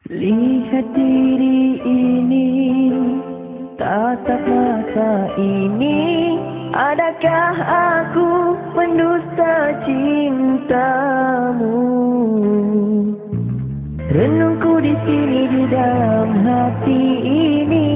Lihat diri ini, tatap mata ini, adakah aku pendusta cintamu? Renungku di sini di dalam hati ini,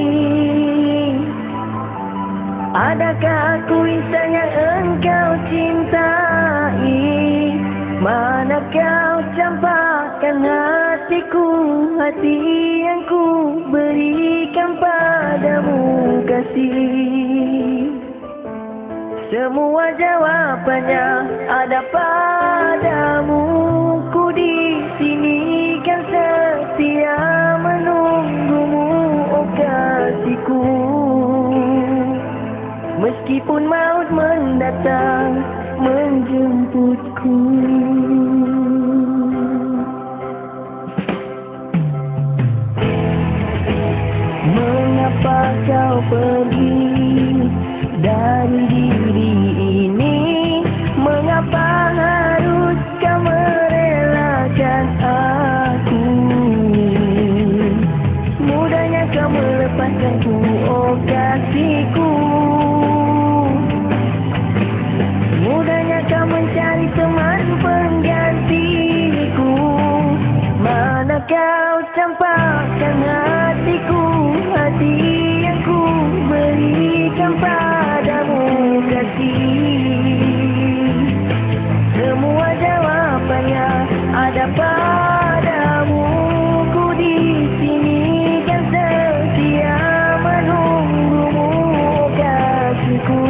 adakah aku insan yang engkau cintai? Mana kau campakkan hatiku, hati yang ku berikan padamu kasih. Semua jawabannya ada padamu. Ku di sini kan setia menunggumu, oh kasihku. Meskipun maut mendatang menjemputku. Mengapa kau pergi dari diri ini? Mengapa harus kau merelakan aku? Mudahnya kau melepaskanku, oh kasihku. Mudahnya kau mencari teman penggantiku. Mana kau campakkan hatiku, hati yang ku berikan padamu kasih. Semua jawabannya ada padamu. Ku di sini kan setia menunggumu, kasihku.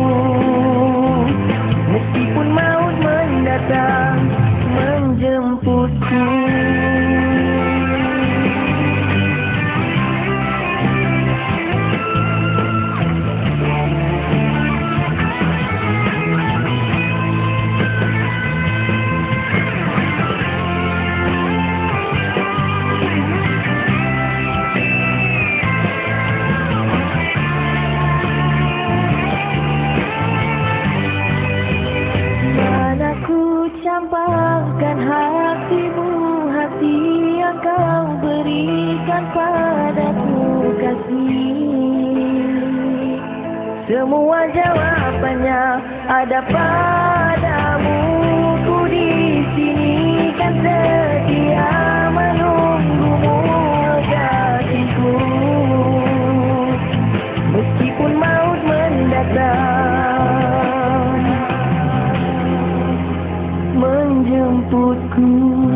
Meskipun maut mendatang menjemputku. Campakkan hatimu, hati yang kau berikan padaku kasih. Semua jawabannya ada padamu. Ku di sini kan setia menunggumu kasihku. Meskipun maut mendatang menjemputku.